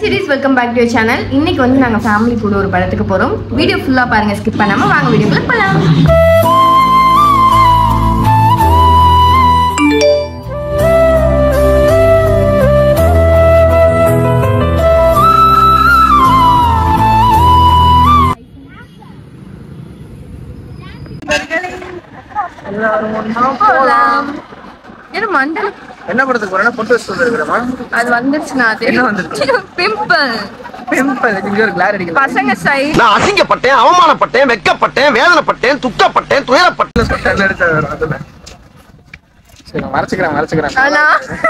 Series welcome back to your channel. இன்னைக்கு வந்து நாங்க ஃபேமிலி கூட ஒரு படத்துக்கு போறோம். வீடியோ ஃபுல்லா பாருங்க, ஸ்கிப் பண்ணாம வாங்க வீடியோக்குள்ள போலாம். என்ன படத்துக்கு போறேன்னா போட்டோ ஸ்டூடியோ இருக்குறமா அது வந்துருச்சுனா அது என்ன வந்துருச்சு பிம்பிள் இங்க ஒரு கிளார் அடிக்குது பசங்க சைடு நான் அசிங்கப்பட்டேன் அவமானப்பட்டேன் வெட்கப்பட்டேன் வேதனைப்பட்டேன் துக்கப்பட்டேன் துயரப்பட்டேன் ஸ்கூட்டர்ல எடுத்து அதுல சரி மறைச்சுக்கிறேன் ஆனா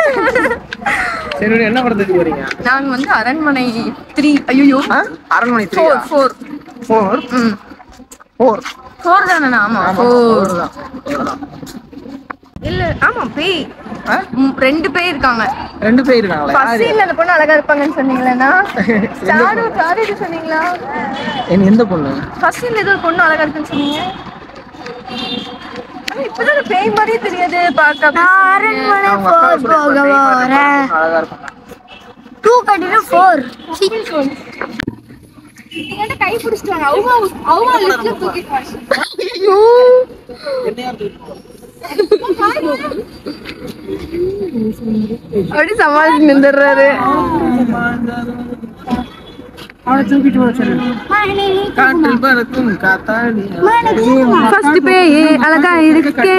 சரி என்ன படத்துக்கு போறீங்க நாங்க வந்து அரண்மனை 3 ஐயோ அரண்மனை 3 4 தானே ஆமா 4 தான் இல்ல ஆமா பேய் ரெண்டு பேய் இருக்காங்க ஃபர்ஸ்ட் சீன்ல அந்த பொண்ணு அழகா இருப்பாங்கன்னு சொன்னீங்களேனா சாரு சொன்னீங்களா எந்த பொண்ணு ஃபர்ஸ்ட் சீன்ல ஏதோ பொண்ணு அழகா இருக்குன்னு சொன்னீங்க இப்பதான் பேய் மாதிரி தெரியாது பார்க்க அரண்மனை 4 போக போறேன் அழகா இருக்கும் 2 கட்டினா 4 நீங்க கை பிடிச்சிட்டாங்க அவங்க லிஸ்ட்ல தூக்கிட்டாங்க ஐயோ என்னையா அப்படி சமாளிச்சு நின்றுறாரு அவனை தூக்கிட்டு வர சொல்லு காற்றில் பறக்கும் காத்தாடி ஃபர்ஸ்ட் பேய் அழகா இருக்கு.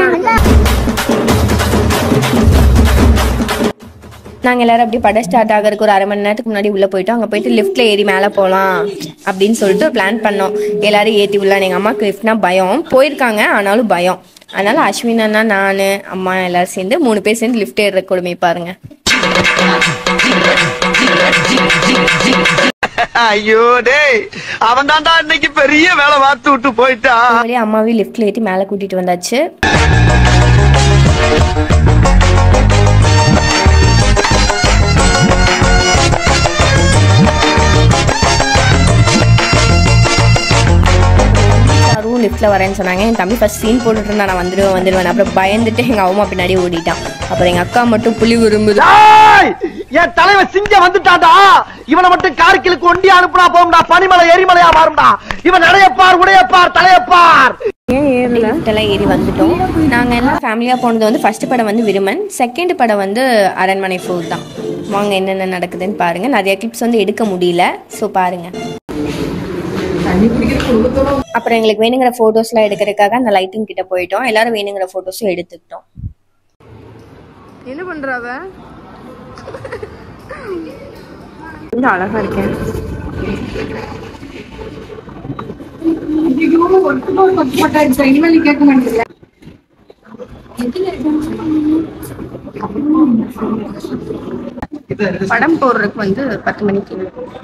நாங்கள் எல்லாரும் அப்படி படம் ஸ்டார்ட் ஆகிறதுக்கு ஒரு அரை மணி நேரத்துக்கு முன்னாடி உள்ளே போயிட்டோம். அங்கே போயிட்டு லிஃப்ட்டில் ஏறி மேலே போகலாம் அப்படின்னு சொல்லிட்டு ஒரு பிளான் பண்ணோம். எல்லாரும் ஏற்றி விடலாம். எங்கள் அம்மாவுக்கு லிஃப்ட்னா பயம், போயிருக்காங்க ஆனாலும் பயம். அதனால அஸ்வின் அண்ணா, நான், அம்மா எல்லாரும் சேர்ந்து 3 பேர் சேர்ந்து லிஃப்ட் ஏறுற கொடுமை பாருங்க. ஐயோ டேய் அவன் தான்டா இன்னைக்கு பெரிய வேலை பார்த்து விட்டு போயிட்டான். அம்மாவையும் லிஃப்ட்ல ஏற்றி மேலே கூட்டிட்டு வந்தாச்சு. லிஃப்ட்ல வரேன்னு சொன்னாங்க. என் தம்பி ஃபர்ஸ்ட் சீன் போட்டுட்டு இருந்தா, நான் வந்துடுவேன். அப்புறம் பயந்துட்டு எங்க அம்மா பின்னாடி ஓடிட்டான். அப்புறம் எங்க அக்கா மட்டும் புலி விரும்புது. என் தலைவன் சிங்க வந்துட்டாடா. இவனை மட்டும் கார்கிலுக்கு ஒண்டி அனுப்புனா போகும்டா, பனிமலை எரிமலையா மாறும்டா. இவன் நடையப்பார் உடையப்பார் தலையப்பார். லிஃப்டெல்லாம் ஏறி வந்துட்டோம். நாங்க எல்லாம் ஃபேமிலியா போனது வந்து ஃபர்ஸ்ட் படம் வந்து விருமன், செகண்ட் படம் வந்து அரண்மனை 4 தான். வாங்க என்னென்ன நடக்குதுன்னு பாருங்க. நிறைய கிளிப்ஸ் வந்து எடுக்க முடியல, ஸோ பாருங்க. அப்புறம் எங்களுக்கு வேணுங்கிற போட்டோஸ்லாம் எடுக்கிறதுக்காக அந்த லைட்டிங் கிட்ட போயிட்டோம். எல்லாரும் வேணுங்கிற போட்டோஸும் எடுத்துக்கிட்டோம். என்ன பண்றாவ? இந்த அழகா இருக்கேன். படம் போடுறதுக்கு வந்து 10 மணிக்கு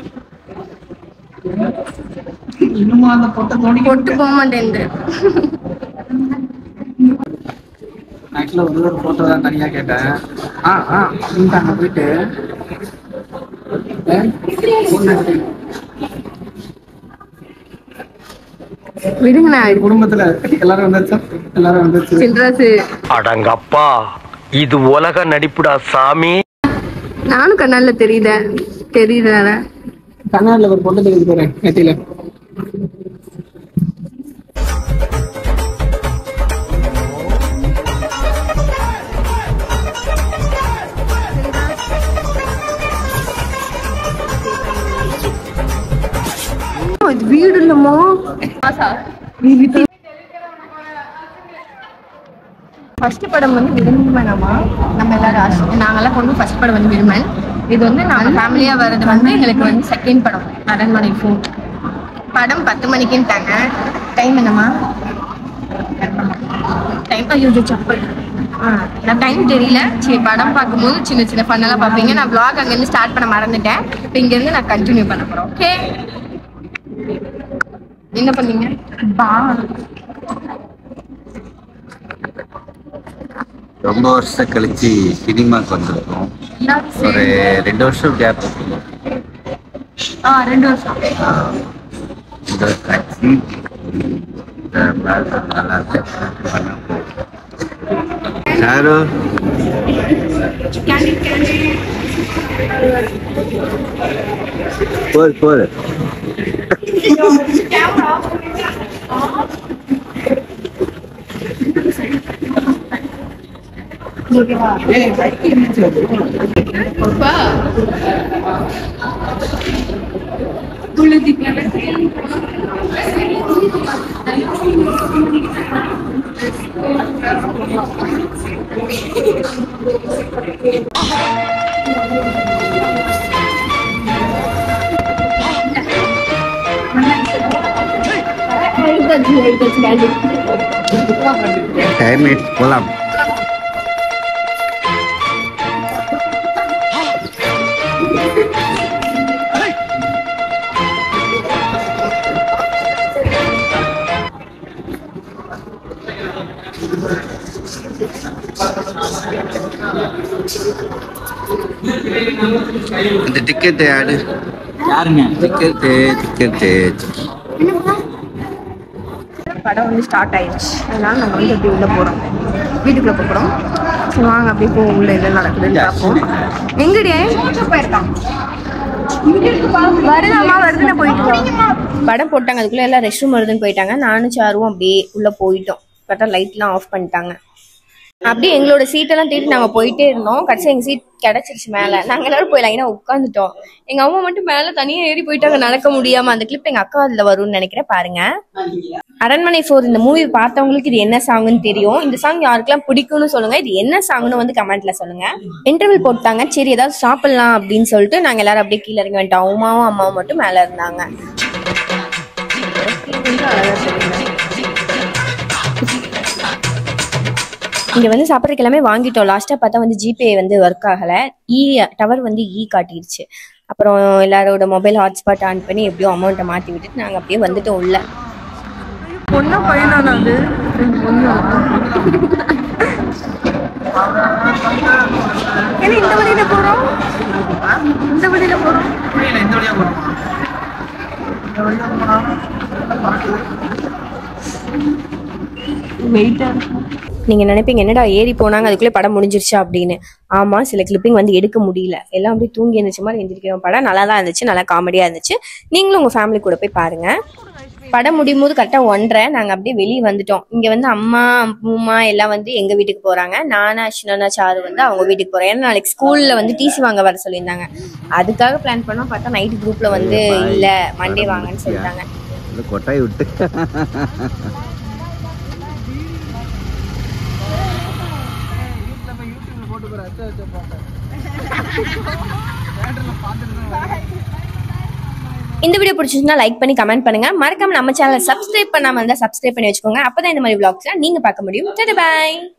இன்னுமா அந்த பொட்டு போக மாட்டேன். ஆக்சுவலா ஒரு போட்டோ தான் தனியா கேட்டேன். அங்க போயிட்டு விடுங்க, குடும்பத்துல எல்லாரும் வந்துச்சு சில்ராசு. அடங்கப்பா, இது உலக நடிப்புடா சாமி. நானும் கண்ணால தெரியுத கண்ணாடில ஒரு பொட்டு தெரியுது பாரு நெத்தியில. வீடு இல்லமோ ஃபர்ஸ்ட் படம் வந்து விரும்பணுமா நம்ம எல்லாரும் நாங்கெல்லாம் கொண்டு ஃபர்ஸ்ட் படம் வந்து விரும்பன். இது வந்து நாங்கள் ஃபேமிலியா வர்றது வந்து எங்களுக்கு வந்து செகண்ட் படம் அரண்மனை 4. படம் 10 மணிக்குன்ட்டாங்க. டைம் என்னம்மா? டைம் ஐயோ சப்பல். நான் டைம் தெரியல. சரி, படம் பார்க்கும்போது சின்ன சின்ன பண்ணலாம் பார்ப்பீங்க. நான் vlog அங்கேருந்து ஸ்டார்ட் பண்ண மறந்துட்டேன். இப்போ இங்கேருந்து நான் கண்டினியூ பண்ண போகிறோம். ஓகே, என்ன பண்ணீங்க? ரொம்ப வருஷம் கழிச்சு சினிமாக்கு வந்திருக்கோம். ஒரு 2 வருஷம் கேப் இருக்கு. 2 வருஷம். இந்த காட்சி நல்லா இருக்கு. யாரு போடு டைம் போலாம். இந்த டிக்கெட் ஆடு யாருங்க? டிக்கெட் படம் வந்து ஸ்டார்ட் ஆயிடுச்சு. அதனால நாங்கள் வந்து அப்படியே உள்ளே போகிறோம், வீட்டுக்குள்ளே போகிறோம். சரி வாங்க அப்படியே போவோம், உள்ள என்ன நடக்குதுன்னு பார்ப்போம். எங்கடியே போயிருக்கான் வருதாமா வருதுன்னு போயிட்டு படம் போட்டாங்க. அதுக்குள்ளே எல்லாம் ரெஸ்ட் ரூம் வருதுன்னு போயிட்டாங்க. நானும் சாருவும் அப்படியே உள்ளே போயிட்டோம். கரெக்டாக லைட்லாம் ஆஃப் பண்ணிட்டாங்க. அப்படியே எங்களோட சீட்டெல்லாம் தேடி நாங்கள் போயிட்டே இருந்தோம். கடைசி எங்கள் சீட் கிடச்சிருச்சு மேலே. நாங்கள் எல்லாரும் போய் லைனாக உட்காந்துட்டோம். எங்கள் அம்மா மட்டும் மேலே தனியாக ஏறி போயிட்டாங்க நடக்க முடியாமல். அந்த கிளிப் எங்கள் அக்கா அதில் வரும்னு நினைக்கிறேன். பாருங்க, அரண்மனை 4 இந்த மூவி பார்த்தவங்களுக்கு இது என்ன சாங்னு தெரியும். இந்த சாங் யாருக்கெல்லாம் பிடிக்கும்னு சொல்லுங்க. இது என்ன சாங்னு வந்து கமெண்ட்ல சொல்லுங்க. இன்டர்வல் போட்டாங்க. சரி ஏதாவது சாப்பிடலாம் அப்படின்னு சொல்லிட்டு நாங்கள் எல்லாரும் அப்படியே கீழே இறங்கி வந்துட்டோம். அம்மாவும் அம்மாவும் மட்டும் மேலே இருந்தாங்க. இங்கே வந்து சாப்பிட்றதுக்கு எல்லாமே வாங்கிட்டோம். லாஸ்ட்டாக பார்த்தா வந்து ஜிபே வந்து ஒர்க் ஆகலை. டவர் வந்து காட்டிடுச்சு. அப்புறம் எல்லாரோட மொபைல் ஹாட்ஸ்பாட் ஆன் பண்ணி எப்படியோ அமௌண்ட்டை மாற்றி விட்டுட்டு நாங்கள் அப்படியே வந்துட்டோம் உள்ள. பொண்ணா பையனானா அது? ஏன்னா இந்த வழியில போறோம், இந்த வழியில போறோம். இந்த வழியா போறோமா? இந்த வழியா போனா வெயிட்டா நீங்க நினைப்பீங்க என்னடா ஏறி போனாங்க அதுக்குள்ளே படம் முடிஞ்சிருச்சா அப்படின்னு. ஆமா, சில கிளிப்பிங் வந்து எடுக்க முடியல. எல்லாம் அப்படியே தூங்கி இருந்துச்சு மாதிரி எந்திரிக்கிறோம். படம் நல்லா தான் இருந்துச்சு, நல்லா காமெடியா இருந்துச்சு. நீங்களும் உங்க ஃபேமிலி கூட போய் பாருங்க. படம் முடியும் போது கரெக்டாக 1:30 நாங்கள் அப்படியே வெளியே வந்துட்டோம். இங்கே வந்து அம்மா அம்மா எல்லாம் வந்து எங்கள் வீட்டுக்கு போகிறாங்க. நானும் அஸ்வினா சாரு வந்து அவங்க வீட்டுக்கு போகிறேன். ஏன்னா நாளைக்கு ஸ்கூலில் வந்து டிசி வாங்க வர சொல்லியிருந்தாங்க. அதுக்காக பிளான் பண்ணோம். பார்த்தா நைட் குரூப்பில் வந்து இல்லை மண்டே வாங்கன்னு சொல்லிட்டாங்க. கொட்டாய் விட்டு இந்த வீடியோ பிடிச்சிருந்தா லைக் பண்ணி கமெண்ட் பண்ணுங்க. மறக்காம நம்ம சேனலை சப்ஸ்கிரைப் பண்ணாம இருந்தா சப்ஸ்கிரைப் பண்ணி வச்சுக்கோங்க. அப்பதான் இந்த மாதிரி vlogs நீங்க பார்க்க முடியும். பாய்.